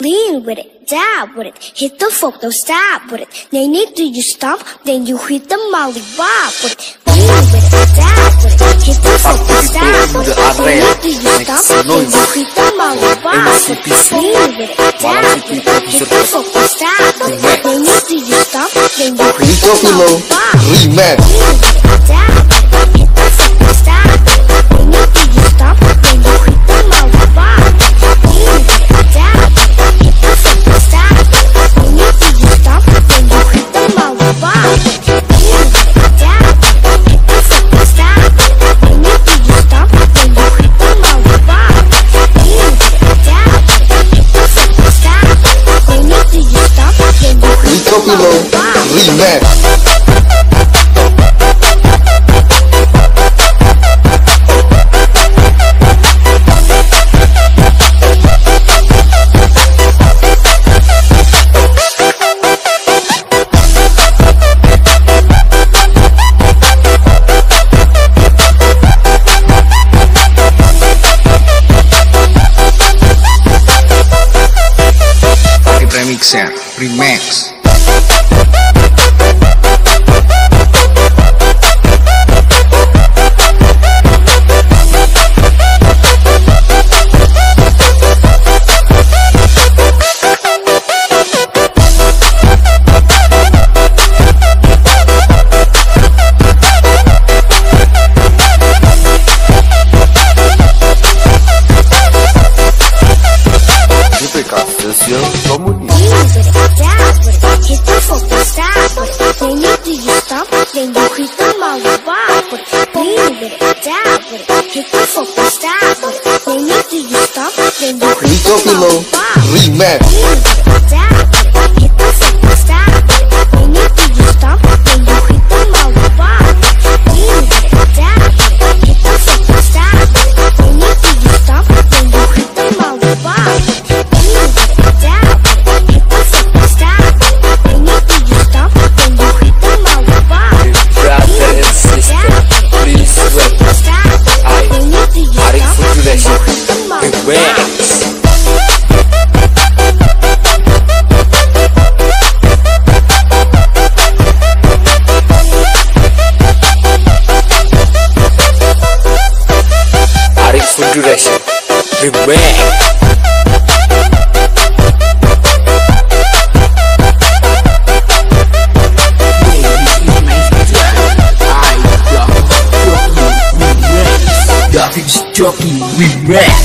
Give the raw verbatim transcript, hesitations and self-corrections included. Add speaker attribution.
Speaker 1: Lean with it, dab with it, hit the folk, don't stop with it. Then you do you stomp, then you hit the molly bob with it. Lean with it, dab with it, hit the folk, don't stop with it. Then you do you stomp, then you hit the molly bob with it. Lean with it, dab with it, hit the folk, don't stop with it. Then you do you stomp, then you hit the molly bob with it. Lean with it, dab with it, hit the folk, don't stop with it. Then you do you stomp, then you hit the molly bob with it. Lean with it, dab with it.
Speaker 2: Remix.
Speaker 3: Remixer, remix.
Speaker 2: Sesión comunista.
Speaker 1: Hit the folk, don't stop with it. Then you do you stomp, then you hit the molly bob with it. Lean with it, dab with it. Hit the folk, don't stop with it. Then you do you stomp, then you hit the molly bob with it. Lean with it, dab with it. Hit the folk, don't stop with it. Then you do you stomp, then you hit the molly bob with it. Lean with it, dab with it. Hit the folk, don't stop with it. Then you do you stomp, then you hit the molly bob with it.
Speaker 3: Duration, remix. David Jockey, remix.